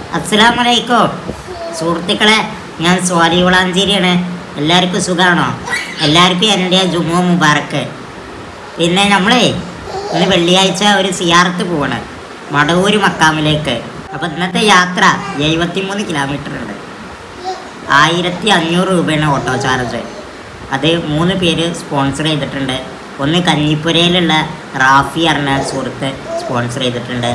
അസ്സലാമലൈക്കും സുഹൃത്തുക്കളെ, ഞാൻ സ്വാലി വളാഞ്ചേരിയാണ്. എല്ലാവർക്കും സുഖമാണോ? എല്ലാവർക്കും എൻ്റെ ജുമുഅ മുബാറക്ക്. പിന്നെ നമ്മളെ ഇന്ന് വെള്ളിയാഴ്ച ഒരു സിയാറത്ത് പോവാണ്, മടവൂര് മക്കാമിലേക്ക്. അപ്പോൾ ഇന്നത്തെ യാത്ര 73 കിലോമീറ്റർ ഉണ്ട്. 1500 രൂപയാണ് ഓട്ടോ ചാർജ്. അത് 3 പേര് സ്പോൺസർ ചെയ്തിട്ടുണ്ട്. ഒന്ന് കഞ്ഞിപ്പുരയിലുള്ള റാഫി പറഞ്ഞ സുഹൃത്ത് സ്പോൺസർ ചെയ്തിട്ടുണ്ട്.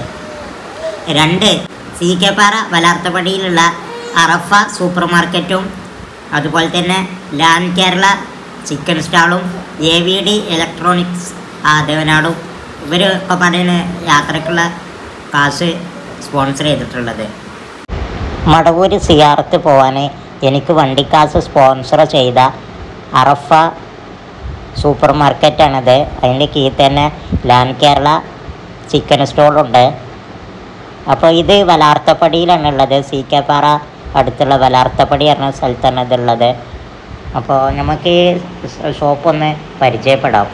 2 CK പാറ വലാർത്തപ്പടിയിലുള്ള അറഫ സൂപ്പർ മാർക്കറ്റും അതുപോലെ തന്നെ ലാൻഡ് കേരള ചിക്കൻ സ്റ്റാളും AVD ഇലക്ട്രോണിക്സ് ദേവനാടും ഇവരൊക്കെ പറയുന്ന യാത്രക്കുള്ള കാശ് സ്പോൺസർ ചെയ്തിട്ടുള്ളത്. മടവൂര് സിയാറത്ത് പോകാൻ എനിക്ക് വണ്ടിക്കാശ് സ്പോൺസർ ചെയ്ത അറഫ സൂപ്പർ മാർക്കറ്റാണിത്. അതിൻ്റെ കീഴിൽ തന്നെ ലാൻഡ് കേരള ചിക്കൻ സ്റ്റോളുണ്ട്. അപ്പോൾ ഇത് വലാർത്തപ്പടിയിലാണുള്ളത്. CK പാറ അടുത്തുള്ള വലാർത്തപ്പടി പറഞ്ഞ സ്ഥലത്താണ് ഇതുള്ളത്. അപ്പോൾ നമുക്ക് ഈ ഷോപ്പൊന്ന് പരിചയപ്പെടാം.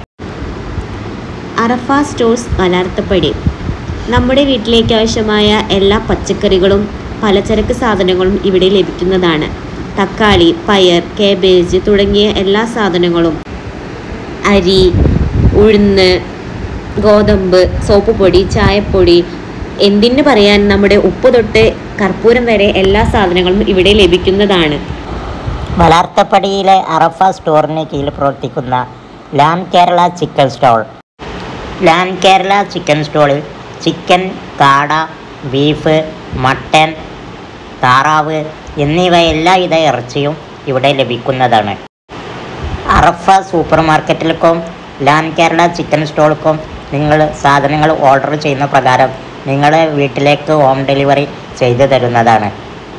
അറഫ സ്റ്റോഴ്സ് വലാർത്തപ്പടി. നമ്മുടെ വീട്ടിലേക്ക് ആവശ്യമായ എല്ലാ പച്ചക്കറികളും പലചരക്ക് സാധനങ്ങളും ഇവിടെ ലഭിക്കുന്നതാണ്. തക്കാളി, പയർ, കാബേജ് തുടങ്ങിയ എല്ലാ സാധനങ്ങളും, അരി, ഉഴുന്ന്, ഗോതമ്പ്, സോപ്പ് പൊടി, ചായപ്പൊടി, എന്തിനു പറയാൻ നമ്മുടെ ഉപ്പ് തൊട്ട് കർപ്പൂരം വരെ എല്ലാ സാധനങ്ങളും ഇവിടെ ലഭിക്കുന്നതാണ്. വലാർത്തപ്പടിയിലെ അറഫ സ്റ്റോറിന് കീഴിൽ പ്രവർത്തിക്കുന്ന land Kerala chicken stall. Land Kerala chicken സ്റ്റോളിൽ ചിക്കൻ, കാട, ബീഫ്, മട്ടൻ, താറാവ് എന്നിവ എല്ലാവിധ ഇറച്ചിയും ഇവിടെ ലഭിക്കുന്നതാണ്. അറഫ സൂപ്പർ മാർക്കറ്റിലേക്കും ലാൻഡ് കേരള ചിക്കൻ സ്റ്റോൾക്കും നിങ്ങൾ സാധനങ്ങൾ ഓർഡർ ചെയ്യുന്ന പ്രകാരം നിങ്ങളെ വീട്ടിലേക്ക് ഹോം ഡെലിവറി ചെയ്തു തരുന്നതാണ്.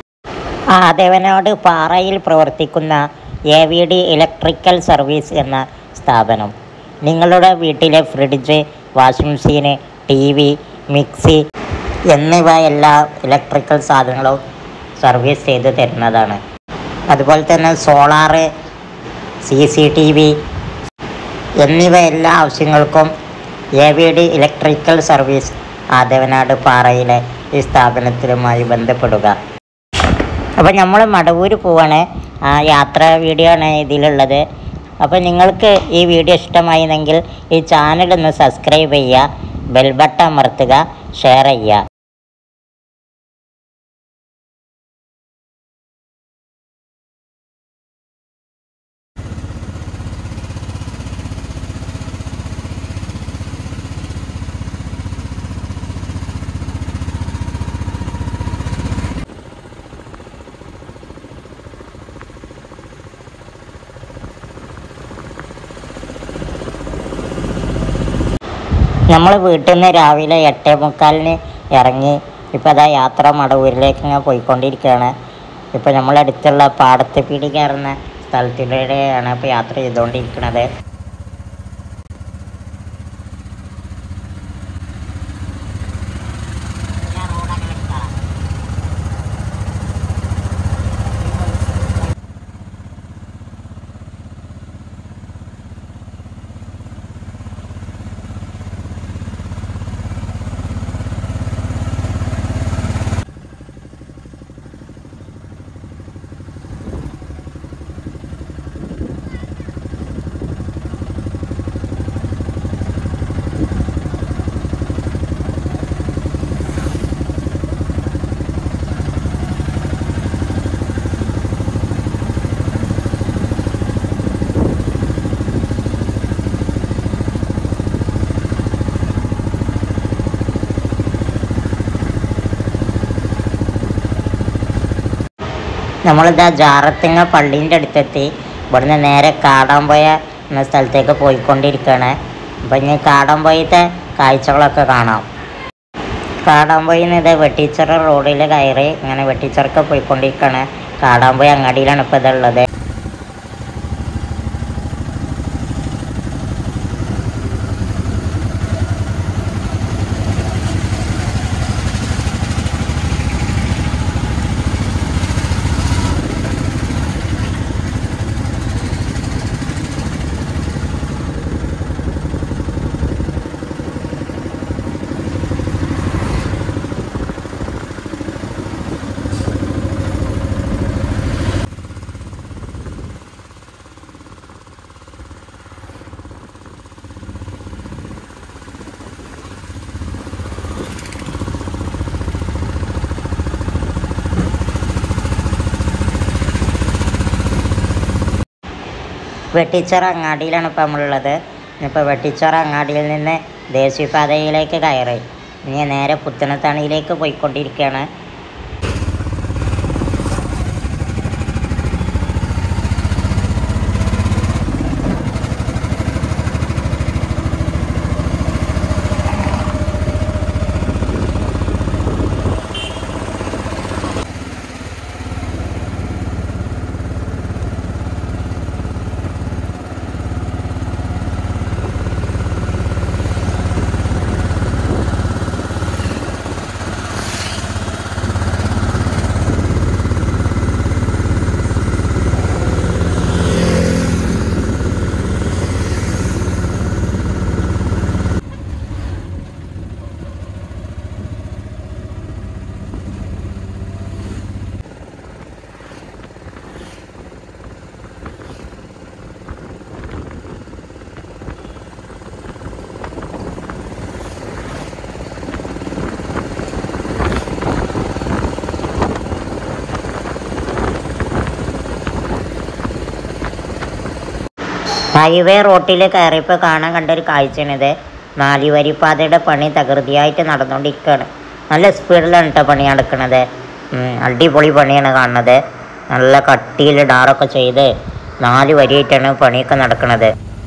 ദേവനാട് പാറയിൽ പ്രവർത്തിക്കുന്ന AVD ഇലക്ട്രിക്കൽ സർവീസ് എന്ന സ്ഥാപനം നിങ്ങളുടെ വീട്ടിലെ ഫ്രിഡ്ജ്, വാഷിംഗ് മെഷീന്, TV, മിക്സി എന്നിവ എല്ലാ ഇലക്ട്രിക്കൽ സാധനങ്ങളും സർവീസ് ചെയ്ത് തരുന്നതാണ്. അതുപോലെ തന്നെ സോളാറ്, CCTV എന്നിവ എല്ലാ ആവശ്യങ്ങൾക്കും AVD ഇലക്ട്രിക്കൽ സർവീസ് ദേവനാട് പാറയിലെ ഈ സ്ഥാപനത്തിലുമായി ബന്ധപ്പെടുക. അപ്പോൾ നമ്മൾ മടവൂർ പോവാണ്. യാത്രാ വീഡിയോ ആണ് ഇതിലുള്ളത്. അപ്പോൾ നിങ്ങൾക്ക് ഈ വീഡിയോ ഇഷ്ടമായിരുന്നെങ്കിൽ ഈ ചാനലൊന്ന് സബ്സ്ക്രൈബ് ചെയ്യുക, ബെൽ ബട്ടൺ അമർത്തുക, ഷെയർ ചെയ്യുക. നമ്മൾ വീട്ടിൽ നിന്ന് രാവിലെ 8:45 ഇറങ്ങി. ഇപ്പോൾ അതാ യാത്ര മടവൂരിലേക്ക് ഇങ്ങനെ പോയിക്കൊണ്ടിരിക്കുകയാണ്. ഇപ്പോൾ നമ്മളടുത്തുള്ള പാടത്ത് പീടി കയറുന്ന സ്ഥലത്തിലൂടെയാണ് ഇപ്പോൾ യാത്ര ചെയ്തുകൊണ്ടിരിക്കുന്നത്. നമ്മളിതാ ജാറത്തിങ്ങ പള്ളീൻ്റെ അടുത്തെത്തി. ഇവിടുന്ന് നേരെ കാടാമ്പുഴ എന്ന സ്ഥലത്തേക്ക് പോയിക്കൊണ്ടിരിക്കുകയാണ്. അപ്പം ഇനി കാടാമ്പുഴത്തെ കാഴ്ചകളൊക്കെ കാണാം. കാടാമ്പുഴയിൽ നിന്ന് ഇത് വെട്ടിച്ചിറ റോഡിൽ കയറി ഇങ്ങനെ വെട്ടിച്ചിറക്ക് പോയിക്കൊണ്ടിരിക്കുകയാണ്. കാടാമ്പുഴ അങ്ങാടിയിലാണ് ഇപ്പോൾ ഇതുള്ളത്. വെട്ടിച്ചിറ അങ്ങാടിയിലാണ് ഇപ്പോൾ നമ്മളുള്ളത്. ഇപ്പോൾ വെട്ടിച്ചിറ അങ്ങാടിയിൽ നിന്ന് ദേശീയപാതയിലേക്ക് കയറി ഇനി നേരെ പുത്തനത്താണിയിലേക്ക് പോയിക്കൊണ്ടിരിക്കുകയാണ്. ഹൈവേ റോട്ടിൽ കയറിയപ്പോൾ കാണാൻ കണ്ടൊരു കാഴ്ചയാണിത്. 4 വരിപ്പാതയുടെ പണി തകൃതിയായിട്ട് നടന്നുകൊണ്ടിരിക്കുകയാണ്. നല്ല സ്പീഡിലാണ് കേട്ടോ പണി നടക്കുന്നത്. അടിപൊളി പണിയാണ് കാണുന്നത്. നല്ല കട്ടിയിൽ ഡാറൊക്കെ ചെയ്ത് 4 വരിയായിട്ടാണ് പണിയൊക്കെ നടക്കുന്നത്.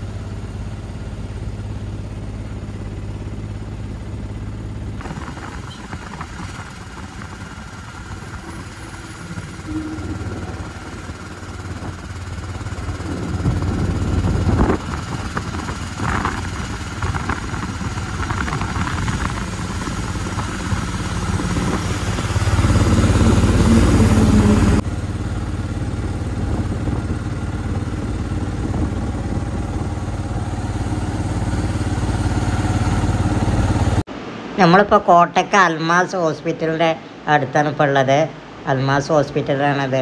നമ്മളിപ്പോൾ കോട്ടയ്ക്ക് അൽമാസ് ഹോസ്പിറ്റലിൻ്റെ അടുത്താണ് ഇപ്പോൾ ഉള്ളത്. അൽമാസ് ഹോസ്പിറ്റലാണത്.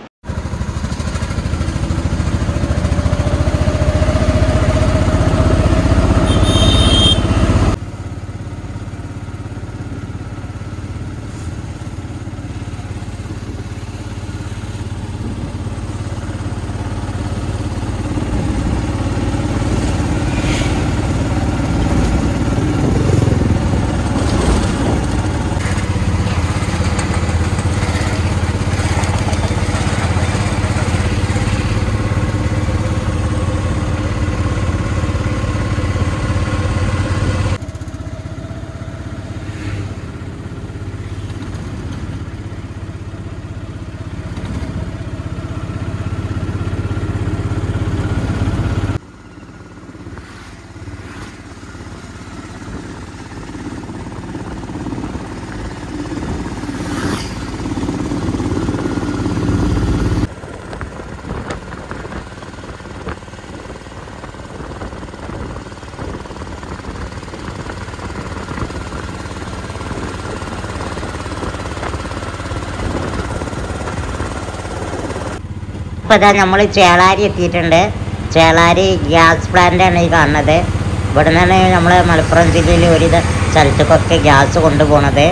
ഇപ്പോൾ ഇതാ നമ്മൾ ചേളാരി എത്തിയിട്ടുണ്ട്. ചേളാരി ഗ്യാസ് പ്ലാന്റാണ് ഈ കാണുന്നത്. ഇവിടെ നിന്നാണ് നമ്മൾ മലപ്പുറം ജില്ലയിൽ ഒരു സ്ഥലത്തേക്കൊക്കെ ഗ്യാസ് കൊണ്ടുപോകുന്നത്.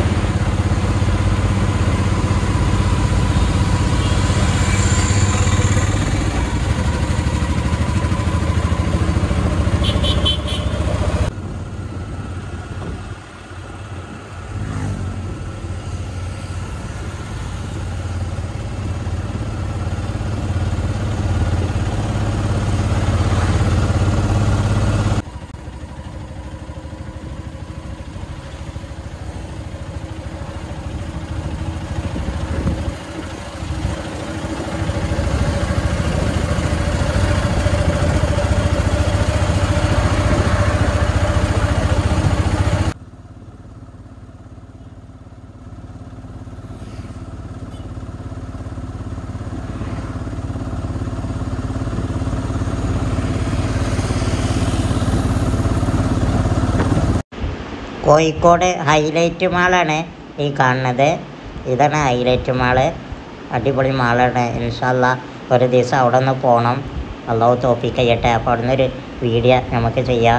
കോഴിക്കോട് ഹൈലൈറ്റ് മാളാണ് ഈ കാണുന്നത്. ഇതാണ് ഹൈലൈറ്റ് മാള്. അടിപൊളി മാളാണ്. ഇൻഷാ അല്ലാഹ് ഒരു ദിവസം അവിടെ ഒന്ന് പോകണം. അള്ളാഹു തൗഫീഖ് ചെയ്യട്ടെ. അപ്പോൾ അവിടെ നിന്നൊരു വീഡിയോ നമുക്ക് ചെയ്യാം.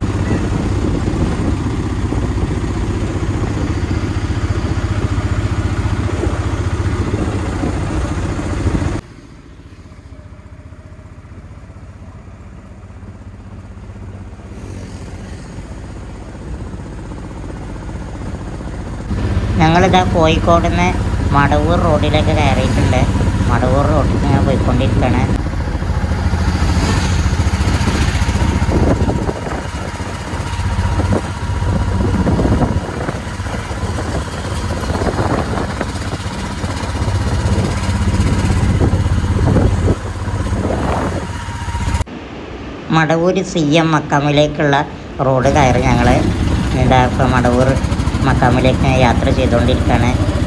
ഞങ്ങളിതാ കോഴിക്കോട് നിന്ന് മടവൂർ റോഡിലേക്ക് കയറിയിട്ടുണ്ട്. മടവൂർ റോഡിൽ ഇങ്ങനെ പോയിക്കൊണ്ടിരിക്കുകയാണ്. മടവൂർ CM മക്കാമിലേക്കുള്ള റോഡ് കയറി ഞങ്ങൾ ഇപ്പോൾ മടവൂർ മക്കാമിലേക്ക് യാത്ര ചെയ്തുകൊണ്ടിരിക്കുകയാണ്.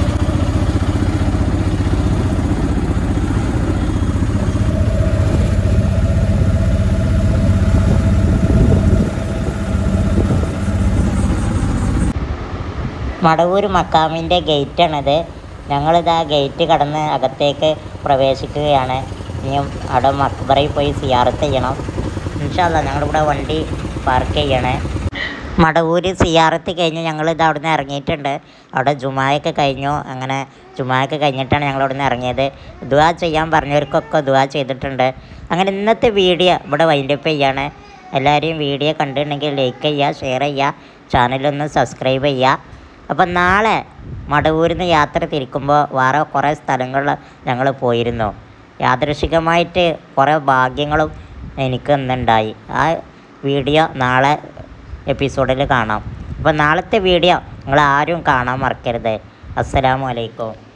മടവൂർ മക്കാമിൻ്റെ ഗേറ്റാണിത്. ഞങ്ങളിതാ ഗേറ്റ് കടന്ന് അകത്തേക്ക് പ്രവേശിക്കുകയാണ്. ഇനിയും അവിടെ മക്ബറയിൽ പോയി സിയാറത്ത് ചെയ്യണം. ഇൻഷാ അല്ലാഹ് ഞങ്ങളിവിടെ വണ്ടി പാർക്ക് ചെയ്യണേ. മടവൂർ സിയാറത്ത് കഴിഞ്ഞ് ഞങ്ങളിത് അവിടെ നിന്ന് ഇറങ്ങിയിട്ടുണ്ട്. അവിടെ ജുമായൊക്കെ കഴിഞ്ഞു. അങ്ങനെ ജുമായൊക്കെ കഴിഞ്ഞിട്ടാണ് ഞങ്ങൾ അവിടെ നിന്ന് ഇറങ്ങിയത്. ദുആ ചെയ്യാൻ പറഞ്ഞവർക്കൊക്കെ ദുആ ചെയ്തിട്ടുണ്ട്. അങ്ങനെ ഇന്നത്തെ വീഡിയോ ഇവിടെ വൈൻഡപ്പ് ചെയ്യാണ്. എല്ലാവരെയും വീഡിയോ കണ്ടിട്ടുണ്ടെങ്കിൽ ലൈക്ക് ചെയ്യുക, ഷെയർ ചെയ്യുക, ചാനലൊന്ന് സബ്സ്ക്രൈബ് ചെയ്യുക. അപ്പം നാളെ മടവൂരിൽ നിന്ന് യാത്ര തിരിക്കുമ്പോൾ വേറെ കുറേ സ്ഥലങ്ങളിൽ ഞങ്ങൾ പോയിരുന്നു. യാദൃശികമായിട്ട് കുറേ ഭാഗ്യങ്ങളും എനിക്ക് ഇന്നുണ്ടായി. ആ വീഡിയോ നാളെ എപ്പിസോഡിൽ കാണാം. അപ്പോൾ നാളത്തെ വീഡിയോ നിങ്ങൾ ആരും കാണാൻ മറക്കരുത്. അസ്സലാമു അലൈക്കും.